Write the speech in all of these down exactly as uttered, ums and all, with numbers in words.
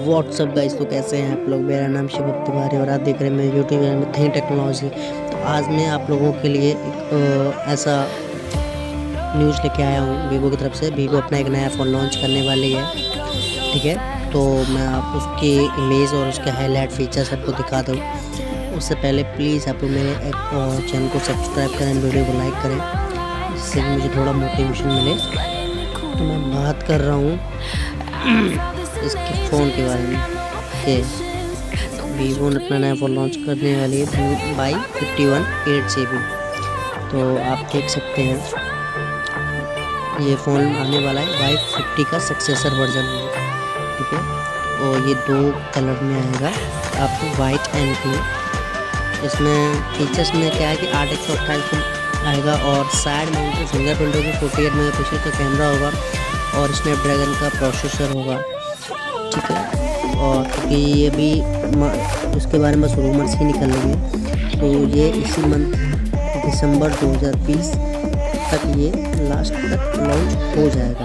WhatsApp guys, तो कैसे हैं आप लोग। मेरा नाम शिव तिवारी और आप देख रहे हैं मेरे यूट्यूब चैनल में थिंक टेक्नोलॉजी। तो आज मैं आप लोगों के लिए एक आ, ऐसा न्यूज़ लेके आया हूँ वीवो की तरफ से। वीवो अपना एक नया फ़ोन लॉन्च करने वाली है, ठीक है। तो मैं आप उसकी इमेज और उसके हाईलाइट फीचर्स आपको दिखा दूँ। उससे पहले प्लीज़ आप लोग मेरे चैनल को सब्सक्राइब करें, वीडियो को लाइक करें, जिससे कि मुझे थोड़ा मोटिवेशन मिले। तो मैं बात कर रहा हूँ इसके फ़ोन के बारे में कि वीवो ने अपना नया फ़ोन लॉन्च करने वाली है Y fifty one eight G B. तो आप देख सकते हैं ये फ़ोन आने वाला है वाई फिफ्टी का सक्सेसर वर्जन में, ठीक है। और ये दो कलर में आएगा आपको, वाइट एंड ब्लू। इसमें फीचर्स में क्या है कि आठ एक सौ अट्ठाईस आएगा और साइड माउंटेड फिंगरप्रिंट होगी, फोर्टी एट मेगा पिक्सल का कैमरा होगा और स्नैपड्रैगन का प्रोसेसर होगा, ठीक है। और क्योंकि ये भी इसके बारे में बस रूमर्स ही निकल रही है, तो ये इसी मंथ दिसंबर दो हज़ार बीस तक ये लास्ट तक लॉन्च हो जाएगा।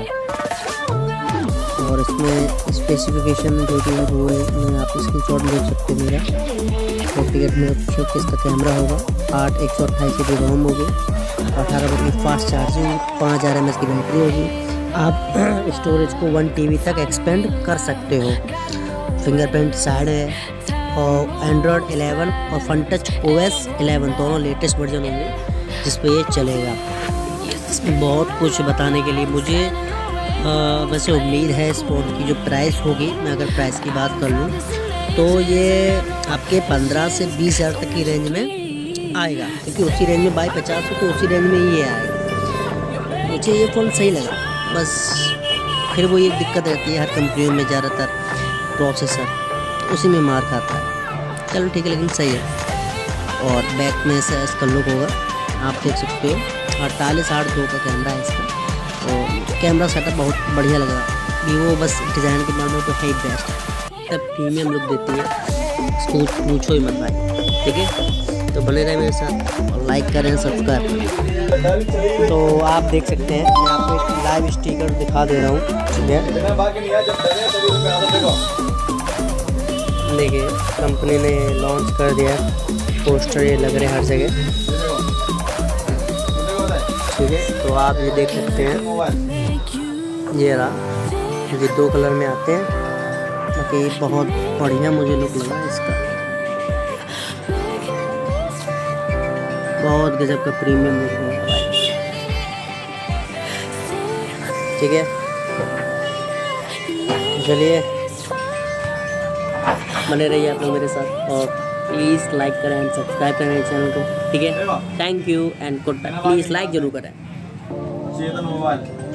और इसमें स्पेसिफिकेशन जो भी है वो मैं आप स्क्रीन शॉट देख सकते हो मेरा। फोर्टी एट मेगा पिक्सल का इसका कैमरा होगा, आठ एक सौ अट्ठाईस जी बी रोम होगी, अठारह वोल्ट की फास्ट चार्जिंग, पाँच हज़ार एम एच की बैटरी होगी। आप स्टोरेज को वन टी बी तक एक्सपेंड कर सकते हो। फिंगरप्रिंट साइड है और एंड्रॉयड इलेवन और Fun Touch O S eleven दोनों लेटेस्ट वर्जन होंगे जिस पे ये चलेगा। इसमें बहुत कुछ बताने के लिए मुझे आ, वैसे उम्मीद है इस फ़ोन की जो प्राइस होगी, मैं अगर प्राइस की बात कर लूँ तो ये आपके पंद्रह से बीस हज़ार तक की रेंज में आएगा, क्योंकि उसी रेंज में बाई पचास हो तो उसी रेंज में ये आएगा। मुझे ये फ़ोन सही लगा, बस फिर वो एक दिक्कत रहती है हर कंपनियों में, ज़्यादातर प्रोसेसर उसी में मार खाता है। चलो ठीक है, लेकिन सही है। और बैक में से इसका लुक होगा, आप देख सकते हो अड़तालीस आठ दो का कैमरा है इसका। और कैमरा सेटअप बहुत बढ़िया लग रहा है। वीवो बस डिज़ाइन के मामले में तो है ही बेस्ट, सब प्रीमियम लुक देती है, इसको पूछो ही मत भाई, ठीक है। तो बने रहे मेरे साथ और लाइक करें, सब्सक्राइब करें। तो आप देख सकते हैं, मैं आपको एक लाइव स्टिकर दिखा दे रहा हूँ, ठीक है। देखिए कंपनी ने लॉन्च कर दिया, पोस्टर ये लग रहे हैं हर जगह, ठीक है। तो आप ये देख सकते हैं, ये रहा, ये दो कलर में आते हैं। बाकी बहुत बढ़िया मुझे लुक लगा इसका, बहुत गजब का प्रीमियम लुक है भाई, ठीक है। चलिए बने रहिए आप लोग मेरे साथ और प्लीज़ लाइक करें एंड सब्सक्राइब करें मेरे चैनल को, ठीक है। Thank you and goodbye. Please like जरूर करें।